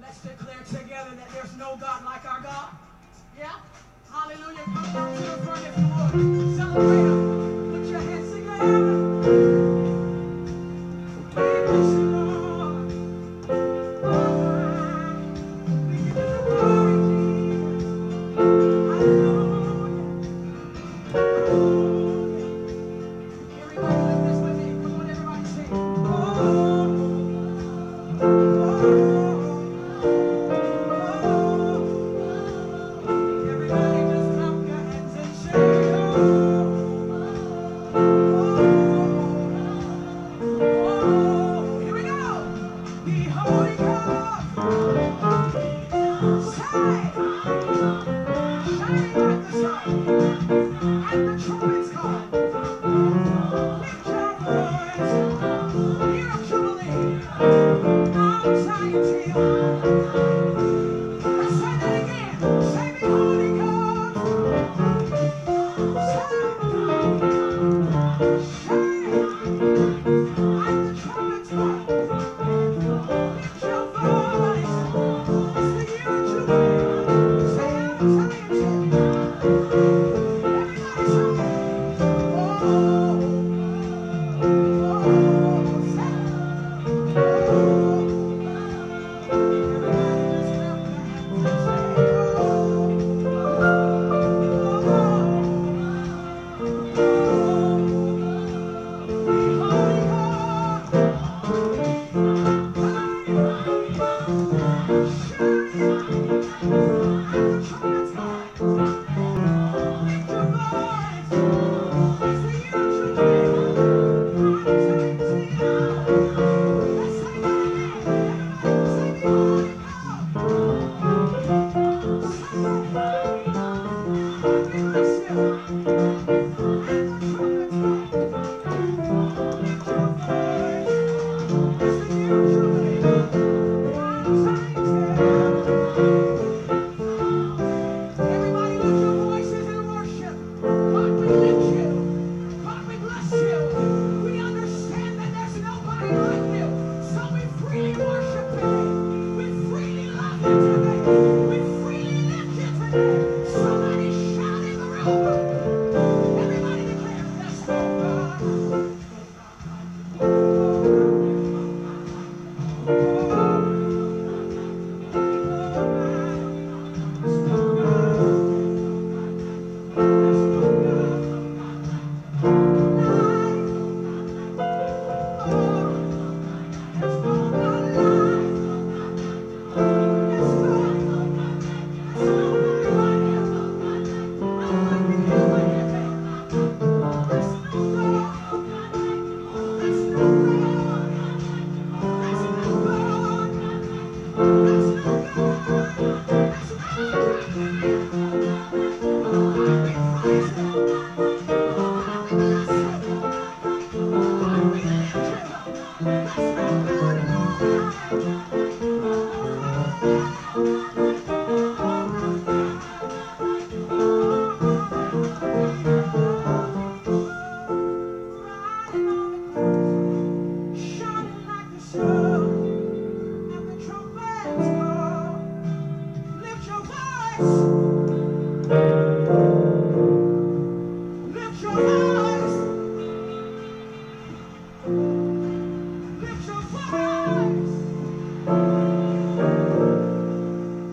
Let's declare together that there's no God like our God. Yeah? Hallelujah. Come down to the front if you would. Celebrate Him. Put your hands together. We bless you, Lord. We give you the glory, Jesus. Hallelujah. Hallelujah. Everybody lift this with me. Come on, everybody sing. Everybody just clap your hands and say, here we go. The Holy God, shine, shining like the sun, and the trumpets call. Lift your voice, year of jubilee, Mount Zion's hill. Let's say that again. Say the Holy God, shine, like the trumpets call. Lift your voice, it's the year of jubilee. Say Mount Zion's hill. Everybody say,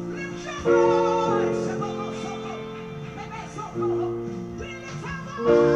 lift your voice.